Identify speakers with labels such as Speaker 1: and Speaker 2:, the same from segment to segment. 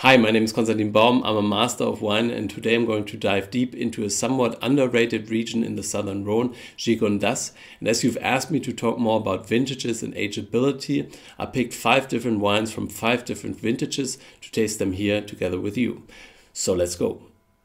Speaker 1: Hi, my name is Konstantin Baum. I'm a master of wine, and today I'm going to dive deep into a somewhat underrated region in the southern Rhone, Gigondas. And as you've asked me to talk more about vintages and ageability, I picked 5 different wines from 5 different vintages to taste them here together with you. So let's go.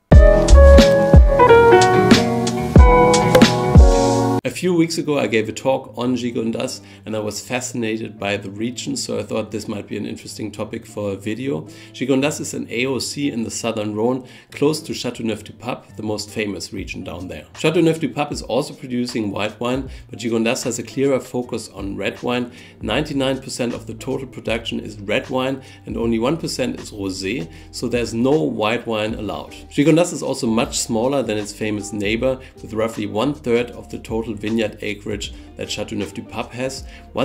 Speaker 1: A few weeks ago I gave a talk on Gigondas and I was fascinated by the region, so I thought this might be an interesting topic for a video. Gigondas is an AOC in the southern Rhone, close to Châteauneuf-du-Pape, the most famous region down there. Châteauneuf-du-Pape is also producing white wine, but Gigondas has a clearer focus on red wine. 99% of the total production is red wine and only 1% is rosé, so there's no white wine allowed. Gigondas is also much smaller than its famous neighbor, with roughly 1/3 of the total vineyard acreage that Châteauneuf-du-Pape has.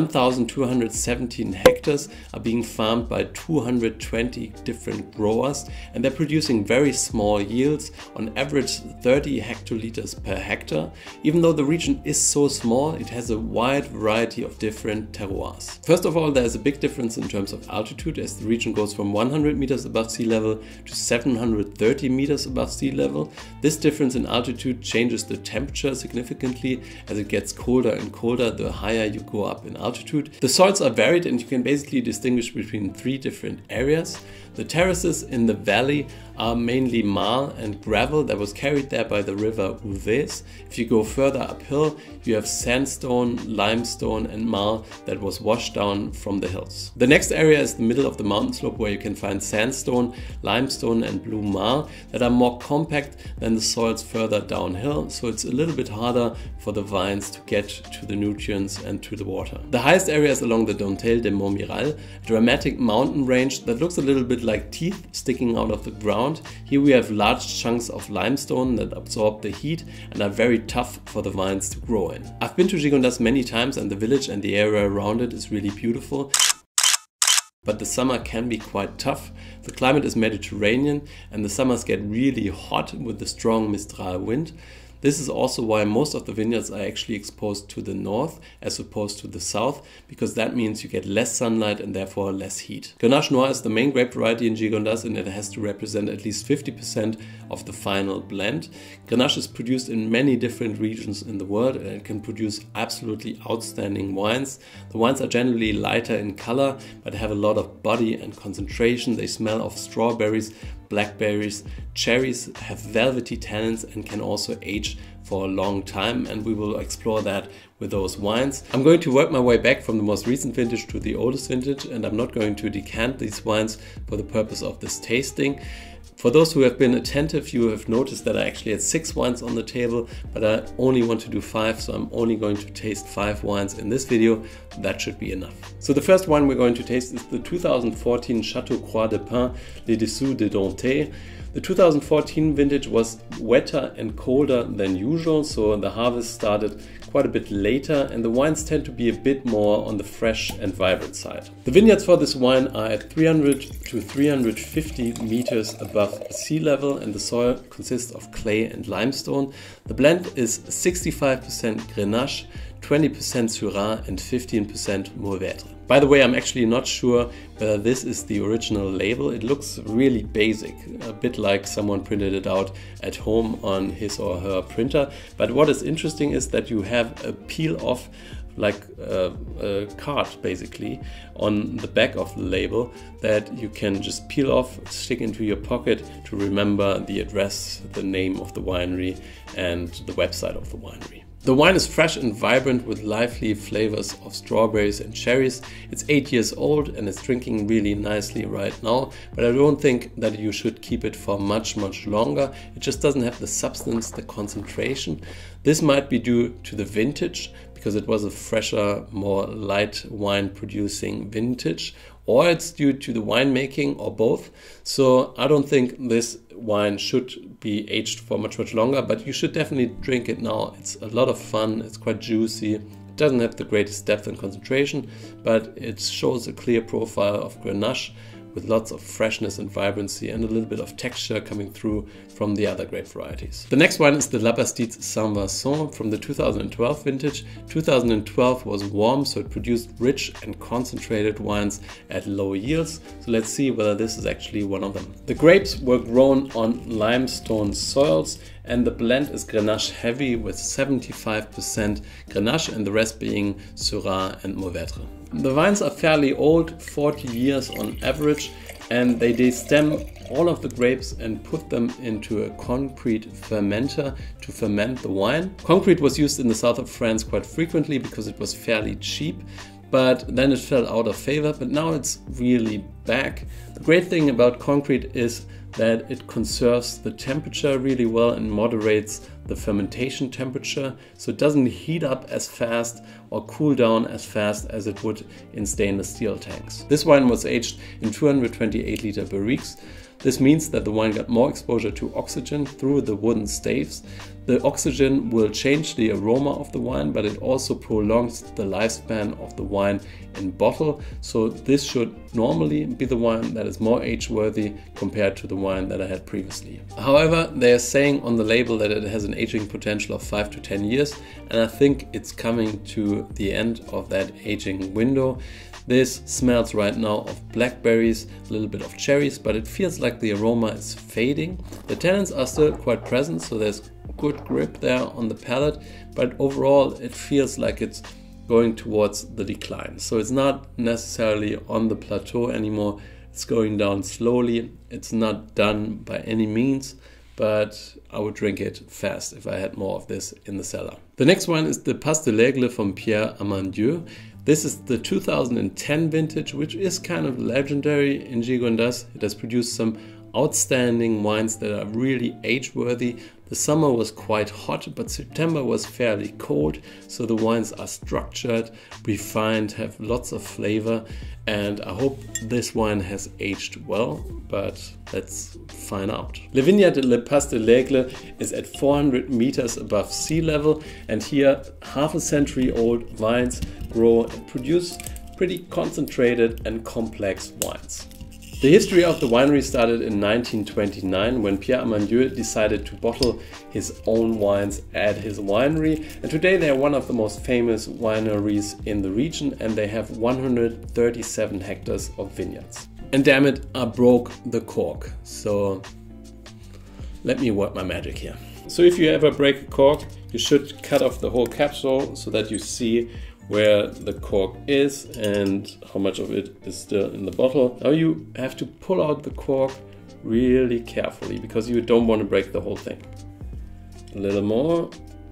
Speaker 1: 1,217 hectares are being farmed by 220 different growers, and they're producing very small yields, on average 30 hectoliters per hectare. Even though the region is so small, it has a wide variety of different terroirs. First of all, there's a big difference in terms of altitude, as the region goes from 100 meters above sea level to 730 meters above sea level. This difference in altitude changes the temperature significantly, as it gets colder and colder the higher you go up in altitude. The soils are varied and you can basically distinguish between 3 different areas. The terraces in the valley are mainly marl and gravel that was carried there by the river Ouvèze. If you go further uphill, you have sandstone, limestone and marl that was washed down from the hills. The next area is the middle of the mountain slope, where you can find sandstone, limestone and blue marl that are more compact than the soils further downhill, so it's a little bit harder for the vines to get to the nutrients and to the water. The highest area is along the Dentelle de Montmiral, a dramatic mountain range that looks a little bit like teeth sticking out of the ground. Here we have large chunks of limestone that absorb the heat and are very tough for the vines to grow in. I've been to Gigondas many times, and the village and the area around it is really beautiful. But the summer can be quite tough. The climate is Mediterranean and the summers get really hot with the strong Mistral wind. This is also why most of the vineyards are actually exposed to the north as opposed to the south, because that means you get less sunlight and therefore less heat. Grenache Noir is the main grape variety in Gigondas, and it has to represent at least 50% of the final blend. Grenache is produced in many different regions in the world and it can produce absolutely outstanding wines. The wines are generally lighter in color but have a lot of body and concentration. They smell of strawberries, blackberries, cherries, have velvety tannins and can also age for a long time, and we will explore that with those wines. I'm going to work my way back from the most recent vintage to the oldest vintage, and I'm not going to decant these wines for the purpose of this tasting. For those who have been attentive, you have noticed that I actually had 6 wines on the table, but I only want to do 5, so I'm only going to taste 5 wines in this video. That should be enough. So the first wine we're going to taste is the 2014 Chateau Croix de Pin Les Dessous de Dentelle. The 2014 vintage was wetter and colder than usual, so the harvest started quite a bit later and the wines tend to be a bit more on the fresh and vibrant side. The vineyards for this wine are at 300 to 350 meters above sea level and the soil consists of clay and limestone. The blend is 65% Grenache, 20% Syrah and 15% Mourvèdre. By the way, I'm actually not sure whether this is the original label. It looks really basic, a bit like someone printed it out at home on his or her printer. But what is interesting is that you have a peel off, like a card basically, on the back of the label that you can just peel off, stick into your pocket to remember the address, the name of the winery and the website of the winery. The wine is fresh and vibrant with lively flavors of strawberries and cherries. It's 8 years old and it's drinking really nicely right now, but I don't think that you should keep it for much longer. It just doesn't have the substance, the concentration. This might be due to the vintage, because it was a fresher, more light wine producing vintage, or it's due to the winemaking, or both. So I don't think this wine should be aged for much longer, but you should definitely drink it now. It's a lot of fun, it's quite juicy. It doesn't have the greatest depth and concentration, but it shows a clear profile of Grenache with lots of freshness and vibrancy and a little bit of texture coming through from the other grape varieties. The next wine is the La Bastide Saint-Vincent from the 2012 vintage. 2012 was warm, so it produced rich and concentrated wines at low yields. So let's see whether this is actually one of them. The grapes were grown on limestone soils, and the blend is Grenache heavy with 75% Grenache and the rest being Syrah and Mourvèdre. The vines are fairly old, 40 years on average, and they destem all of the grapes and put them into a concrete fermenter to ferment the wine. Concrete was used in the south of France quite frequently because it was fairly cheap, but then it fell out of favor, but now it's really back. The great thing about concrete is that it conserves the temperature really well and moderates the fermentation temperature, so it doesn't heat up as fast or cool down as fast as it would in stainless steel tanks. This wine was aged in 228 liter barriques. This means that the wine got more exposure to oxygen through the wooden staves. The oxygen will change the aroma of the wine, but it also prolongs the lifespan of the wine in bottle. So this should normally be the wine that is more age-worthy compared to the wine that I had previously. However, they are saying on the label that it has an aging potential of 5 to 10 years, and I think it's coming to the end of that aging window. This smells right now of blackberries, a little bit of cherries, but it feels like the aroma is fading. The tannins are still quite present, so there's good grip there on the palate, but overall it feels like it's going towards the decline. So it's not necessarily on the plateau anymore, it's going down slowly. It's not done by any means, but I would drink it fast if I had more of this in the cellar. The next one is the Passe de l'Aigle from Pierre Amandieu. This is the 2010 vintage, which is kind of legendary in Gigondas. It has produced some outstanding wines that are really age-worthy. The summer was quite hot, but September was fairly cold, so the wines are structured, refined, have lots of flavor, and I hope this wine has aged well, but let's find out. Le Vignat de Le Passe de l'Aigle is at 400 meters above sea level, and here half a century old vines grow and produce pretty concentrated and complex wines. The history of the winery started in 1929 when Pierre Amandieu decided to bottle his own wines at his winery, and today they are one of the most famous wineries in the region, and they have 137 hectares of vineyards. And damn it, I broke the cork, so let me work my magic here. So if you ever break a cork, you should cut off the whole capsule so that you see where the cork is and how much of it is still in the bottle. Now you have to pull out the cork really carefully because you don't want to break the whole thing. A little more.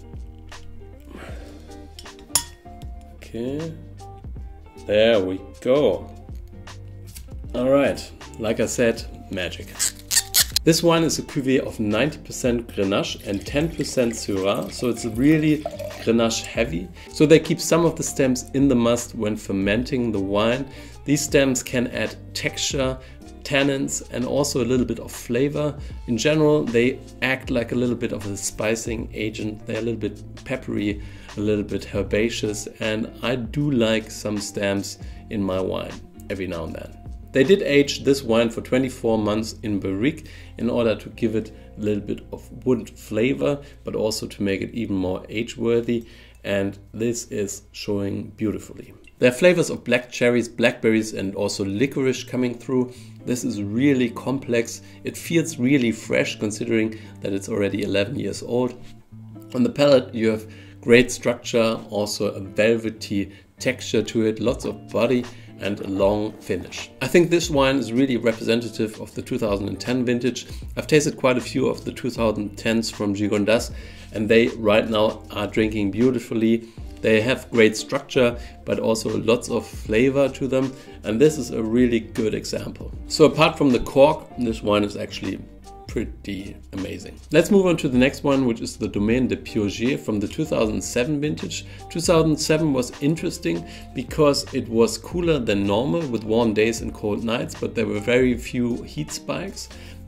Speaker 1: Okay, there we go. All right, like I said, magic. This wine is a cuvée of 90% Grenache and 10% Syrah, so it's really Grenache heavy. So they keep some of the stems in the must when fermenting the wine. These stems can add texture, tannins, and also a little bit of flavor. In general, they act like a little bit of a spicing agent. They're a little bit peppery, a little bit herbaceous, and I do like some stems in my wine every now and then. They did age this wine for 24 months in barrique in order to give it a little bit of wood flavor, but also to make it even more age-worthy, and this is showing beautifully. There are flavors of black cherries, blackberries, and also licorice coming through. This is really complex. It feels really fresh considering that it's already 11 years old. On the palate you have great structure, also a velvety texture to it, lots of body, and a long finish. I think this wine is really representative of the 2010 vintage. I've tasted quite a few of the 2010s from Gigondas, and they right now are drinking beautifully. They have great structure, but also lots of flavor to them, and this is a really good example. So apart from the cork, this wine is actually pretty amazing. Let's move on to the next one, which is the Domaine de Pioget from the 2007 vintage. 2007 was interesting because it was cooler than normal with warm days and cold nights, but there were very few heat spikes.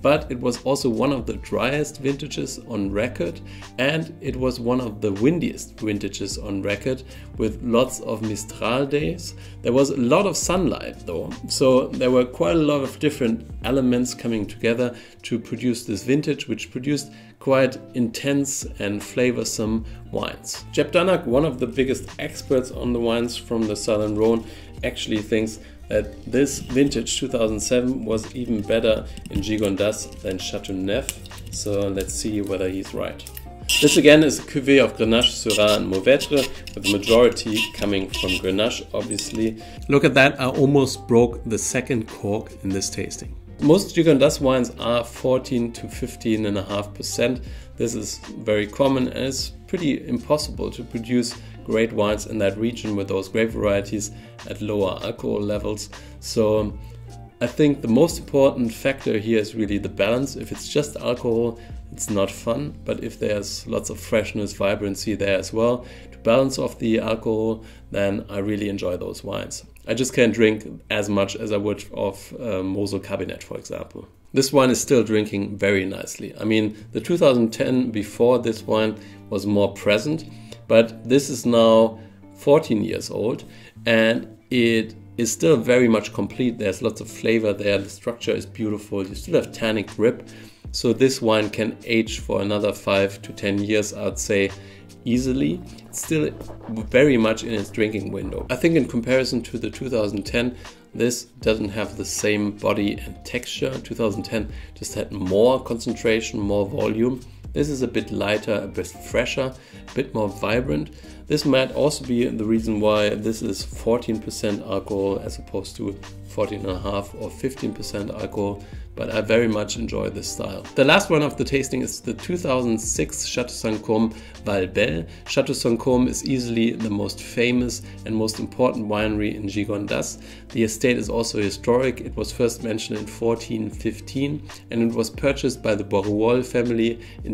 Speaker 1: but it was also one of the driest vintages on record, and it was one of the windiest vintages on record with lots of Mistral days. There was a lot of sunlight though, so there were quite a lot of different elements coming together to produce this vintage, which produced quite intense and flavorsome wines. Jeb Dunnuck, one of the biggest experts on the wines from the Southern Rhone, actually thinks that this vintage 2007 was even better in Gigondas than Châteauneuf, so let's see whether he's right. This again is a cuvée of Grenache, Syrah and Mourvèdre, with the majority coming from Grenache, obviously. Look at that, I almost broke the second cork in this tasting. Most Gigondas wines are 14 to 15.5%. This is very common and it's pretty impossible to produce great wines in that region with those grape varieties at lower alcohol levels. So I think the most important factor here is really the balance. If it's just alcohol, it's not fun, but if there's lots of freshness, vibrancy there as well to balance off the alcohol, then I really enjoy those wines. I just can't drink as much as I would of Mosel Cabernet, for example. This wine is still drinking very nicely. I mean, the 2010 before this wine was more present, but this is now 14 years old and it is still very much complete. There's lots of flavor there, the structure is beautiful, you still have tannic grip. So this wine can age for another 5 to 10 years, I'd say, easily. It's still very much in its drinking window. I think in comparison to the 2010, this doesn't have the same body and texture. 2010 just had more concentration, more volume. This is a bit lighter, a bit fresher, a bit more vibrant. This might also be the reason why this is 14% alcohol as opposed to 14.5 or 15% alcohol, but I very much enjoy this style. The last one of the tasting is the 2006 Château Saint-Côme Val-Belle. Château Saint-Côme is easily the most famous and most important winery in Gigondas. The estate is also historic. It was first mentioned in 1415 and it was purchased by the Boruol family in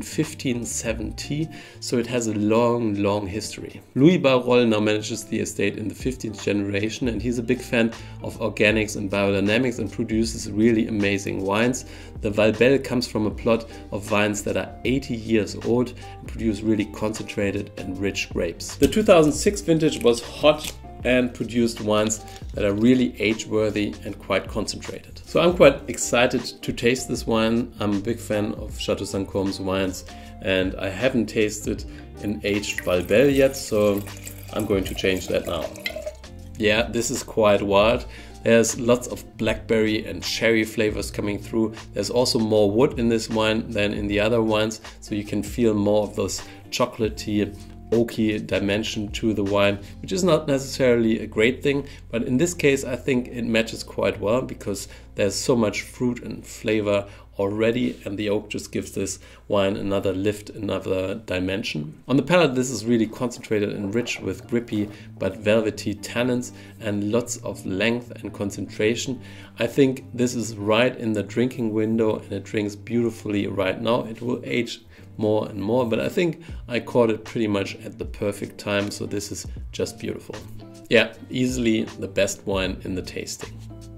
Speaker 1: 1570, so it has a long history. Louis Boruol now manages the estate in the 15th generation and he's a big fan of organics and biodynamics and produces really amazing wines. The Val-Belle comes from a plot of vines that are 80 years old and produce really concentrated and rich grapes. The 2006 vintage was hot and produced wines that are really age-worthy and quite concentrated. So I'm quite excited to taste this wine. I'm a big fan of Château Saint-Côme's wines and I haven't tasted an aged Val-Belle yet, so I'm going to change that now. Yeah, this is quite wild. There's lots of blackberry and cherry flavors coming through. There's also more wood in this wine than in the other wines, so you can feel more of those chocolatey, oaky dimension to the wine, which is not necessarily a great thing, but in this case I think it matches quite well because there's so much fruit and flavor already and the oak just gives this wine another lift, another dimension. On the palate this is really concentrated and rich with grippy but velvety tannins and lots of length and concentration. I think this is right in the drinking window and it drinks beautifully right now. It will age more and more, but I think I caught it pretty much at the perfect time, so this is just beautiful. Yeah, easily the best wine in the tasting.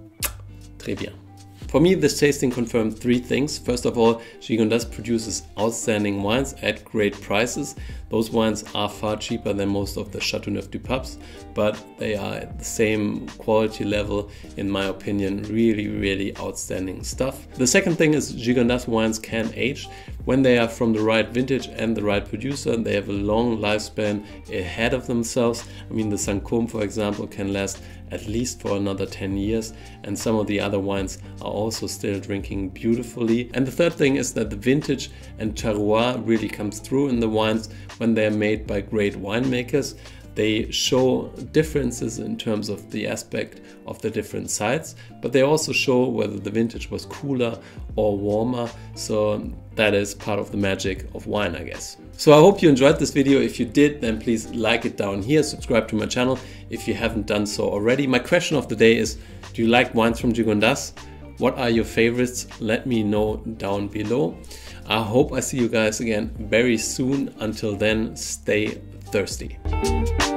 Speaker 1: Très bien. For me, this tasting confirmed three things. First of all, Gigondas produces outstanding wines at great prices. Those wines are far cheaper than most of the Châteauneuf-du-Papes, but they are at the same quality level, in my opinion, really outstanding stuff. The second thing is Gigondas wines can age. When they are from the right vintage and the right producer, they have a long lifespan ahead of themselves. I mean, the Saint-Côme, for example, can last at least for another 10 years, and some of the other wines are also still drinking beautifully. And the third thing is that the vintage and terroir really comes through in the wines when they are made by great winemakers. They show differences in terms of the aspect of the different sites, but they also show whether the vintage was cooler or warmer. So that is part of the magic of wine, I guess. So I hope you enjoyed this video. If you did, then please like it down here. Subscribe to my channel if you haven't done so already. My question of the day is, do you like wines from Gigondas? What are your favorites? Let me know down below. I hope I see you guys again very soon. Until then, stay thirsty.